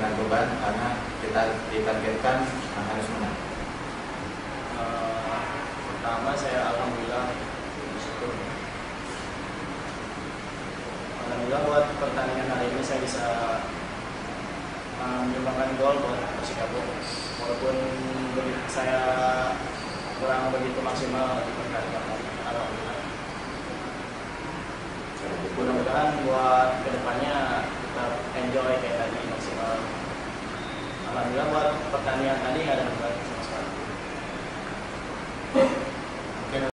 dengan beban karena kita ditargetkan harus menang? Pertama saya alhamdulillah bersyukur. Alhamdulillah buat pertandingan hari ini saya bisa menyumbangkan gol buat Persikabo. Walaupun saya kurang begitu maksimal di pertandingan hari ini, alhamdulillah. Mudah-mudahan buat kedepannya kita enjoy kayak tadi maksimal. Alhamdulillah buat pertandingan tadi nggak ada